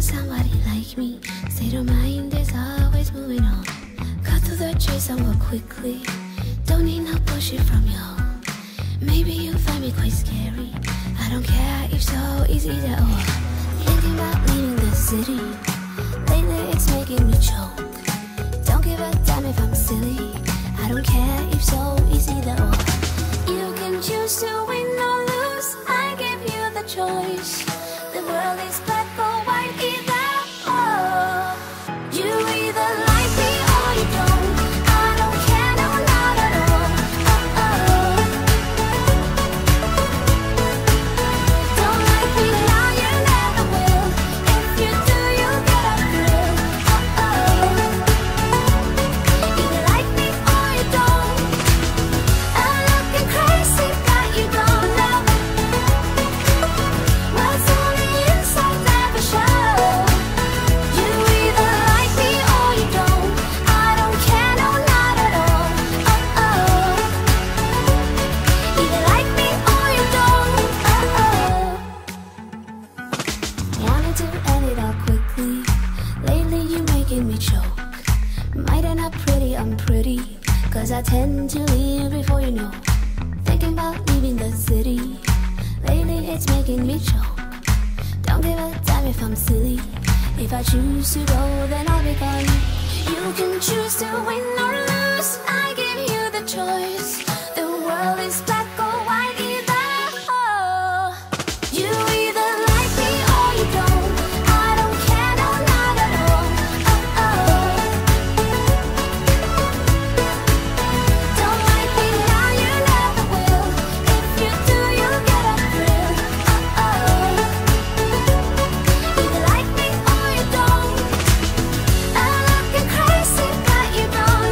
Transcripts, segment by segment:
somebody like me. State of mind is always moving on. Cut through the chase somewhat quickly. Don't need no bullshit from you. Maybe you find me quite scary. I don't care if so, it's either or. Thinking about leaving the city. Lately it's making me choke. Don't give a damn if I'm silly. I don't care if so, it's either or. You can choose to win or lose. I give you the choice. The world is black or white, either or. You either like me or you don't. I don't care, no, not at all. Don't like me now, you never will. If you do, you'll get a thrill. Either like me or you don't. I'm looking crazy, but you don't know. What's on the inside never show. You either like me or you don't. I don't care, no, not at all. Either like me or you don't. Wanted to end it all quickly. Lately you making me choke. Might end up pretty unpretty, cause I tend to leave before you know. Thinking about leaving the city. Lately it's making me choke. Don't give a damn if I'm silly. If I choose to go, then I'll be gone. You can choose to win or lose. I give you the choice. The world is black or white, either or. You either like me or you don't. I don't care, no, not at all. Don't like me now, you never will. If you do, you'll get a thrill. Either like me or you don't. I'm looking crazy, but you don't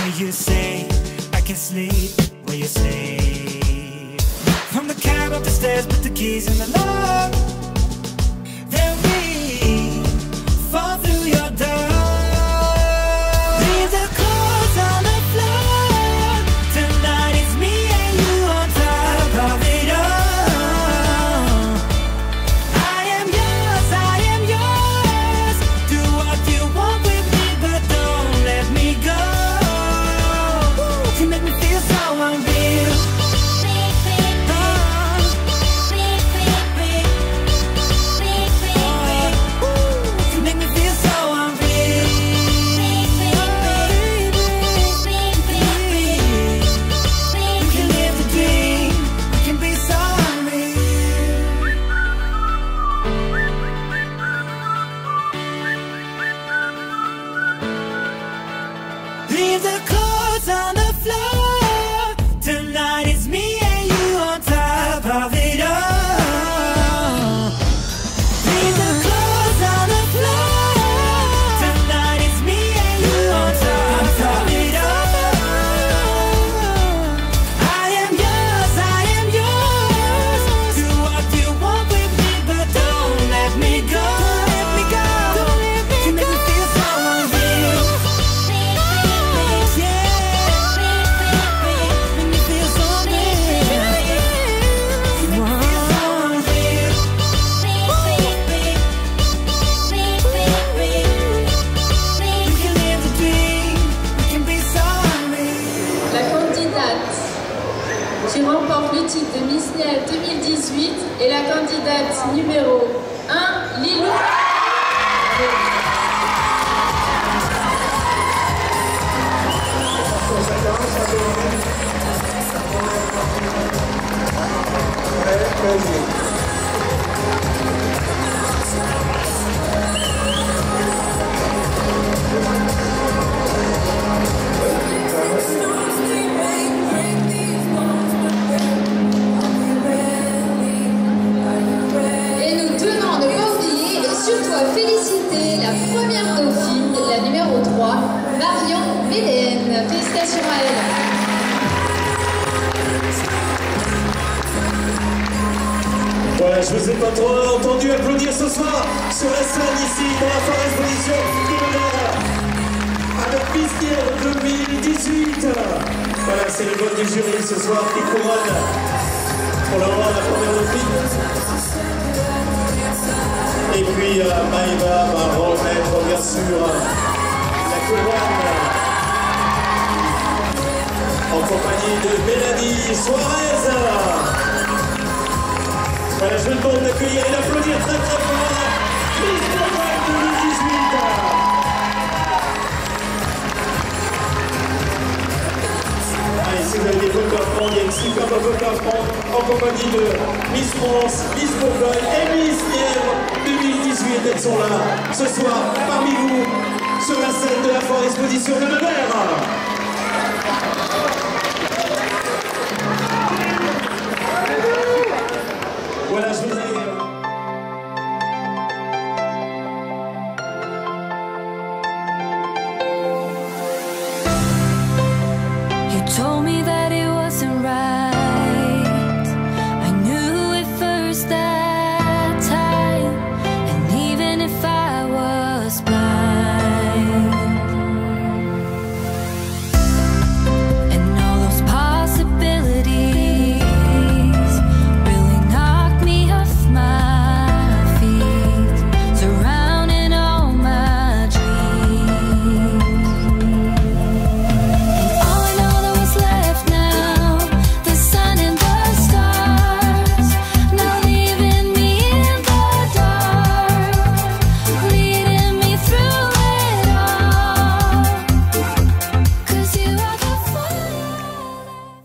where you say I can sleep where you sleep. From the cab up the stairs, put the keys in the lock. Then we fall through your door. Leave the clothes on the floor. Tonight it's me and you on top of it all. I am yours, I am yours. Do what you want with me, but don't let me go. You make me feel so unreal. You make me feel so unreal. We can live the dream. We can be so unreal. Leave the clothes on the floor. Tonight it's me and you on top of it all. Leave the clothes on the floor. Tonight it's me and you on top of it all. I am yours, I am yours. Do what you want with me, but don't let me go. You make me feel so unreal. Make me feel so unreal. You want unreal. We can live the dream. We can be so unreal. La candidate qui remporte le titre de Miss Niel 2018 est la candidate numéro 1, Lilou. Et nous tenons à ne pas oublier et surtout à féliciter la première dauphine, la numéro 3, Marion Mélène. Félicitations à elle. Voilà, je vous ai pas trop entendu applaudir ce soir sur la scène ici dans la Forêt Exposition de l'honneur à la Miss Niel 2018. Voilà, c'est le vote du jury ce soir qui couronne pour l'avoir la première dauphine. Et puis Maëva va remettre bien sûr la couronne en compagnie de Mélanie Suarez. Voilà, je vous demande d'accueillir et d'applaudir très très fort Miss Niel 2018. Allez, si vous avez des photos à prendre, il y a une superbe photo à prendre en compagnie de Miss France, Miss Bourgogne et Miss Niel 2018. Elles sont là ce soir parmi vous sur la scène de la Forêt Exposition de Nevers. Voilà, je vous ai... You told me that